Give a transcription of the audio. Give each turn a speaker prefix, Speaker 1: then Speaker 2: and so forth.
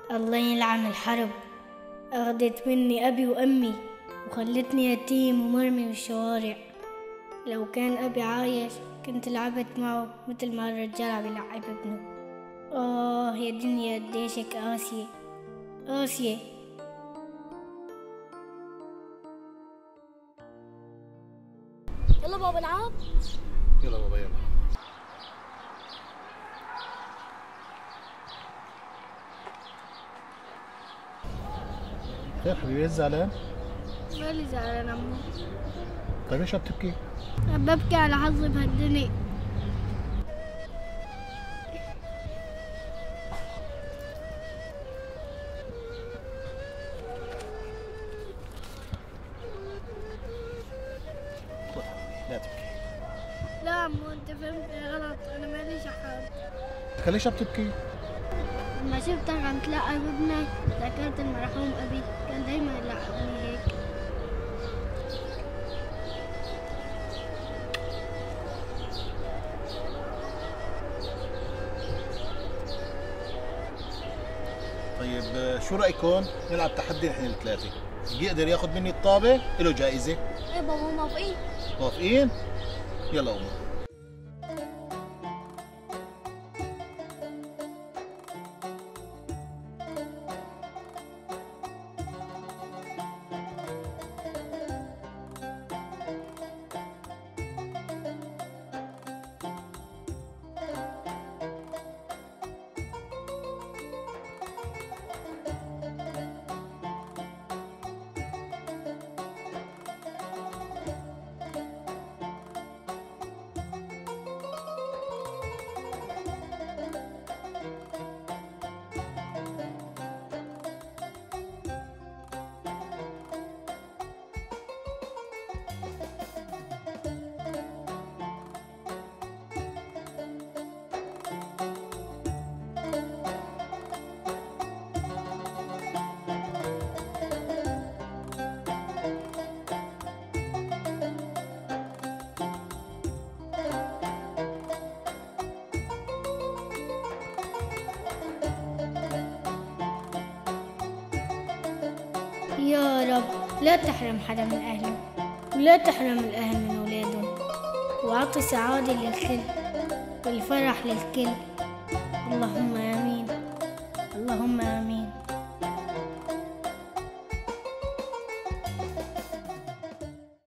Speaker 1: الله يلعن الحرب، أخدت مني أبي وأمي وخلتني يتيم ومرمي بالشوارع. لو كان أبي عايش كنت لعبت معه مثل ما الرجال عم يلعب ابنه. يا دنيا قديشك قاسية قاسية.
Speaker 2: يلا بابا العب.
Speaker 3: يلا بابا يلا. خير حبيبي، ليش زعلان؟
Speaker 1: مالي زعلان عمو.
Speaker 3: طيب ليش عم تبكي؟
Speaker 1: عم ببكي على حظي بهالدنيا.
Speaker 3: لا تبكي.
Speaker 1: لا عمو، انت فهمتني غلط، انا ماليش حق.
Speaker 3: ليش عم تبكي؟
Speaker 1: لما شفتك عم تلعب بابنك ذكرت المرحوم ابي، كان دايما يلعبني هيك.
Speaker 3: طيب شو رأيكم نلعب تحدي نحن الثلاثة؟ اللي يقدر ياخذ مني الطابة له جائزة.
Speaker 2: ايه بابا موافقين.
Speaker 3: موافقين؟ يلا قوموا.
Speaker 1: يا رب لا تحرم حدا من أهله، ولا تحرم الأهل من أولادهم، وأعطي سعادة للكل والفرح للكل. اللهم آمين، اللهم آمين.